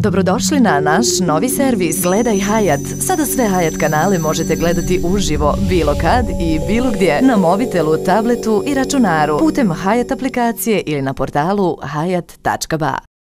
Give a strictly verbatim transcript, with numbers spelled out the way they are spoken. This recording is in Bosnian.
Dobrodošli na naš novi servis Gledaj Hayat. Sada sve Hayat kanale možete gledati uživo, bilo kad i bilo gdje, na mobitelu, tabletu i računaru, putem Hayat aplikacije ili na portalu hayat tačka ba.